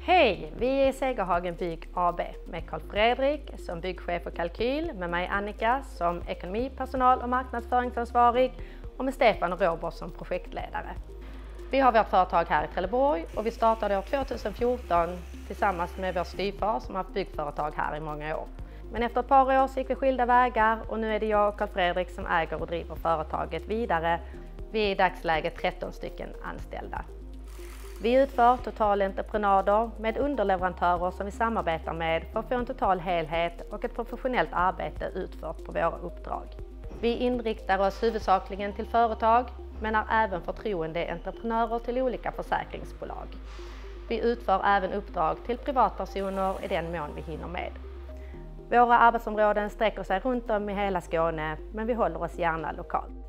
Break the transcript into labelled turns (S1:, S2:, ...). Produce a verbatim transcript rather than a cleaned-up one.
S1: Hej! Vi är Segerhagen Bygg A B med Carl Fredrik som byggchef och kalkyl, med mig Annika som ekonomi, personal och marknadsföringsansvarig och med Stefan och Robert som projektledare. Vi har vårt företag här i Trelleborg och vi startade år två tusen fjorton tillsammans med vår styvfar som har haft byggföretag här i många år. Men efter ett par år så gick vi skilda vägar och nu är det jag och Carl Fredrik som äger och driver företaget vidare. Vi är i dagsläget tretton stycken anställda. Vi utför totalentreprenader med underleverantörer som vi samarbetar med för att få en total helhet och ett professionellt arbete utfört på våra uppdrag. Vi inriktar oss huvudsakligen till företag men är även förtroendeentreprenörer till olika försäkringsbolag. Vi utför även uppdrag till privatpersoner i den mån vi hinner med. Våra arbetsområden sträcker sig runt om i hela Skåne men vi håller oss gärna lokalt.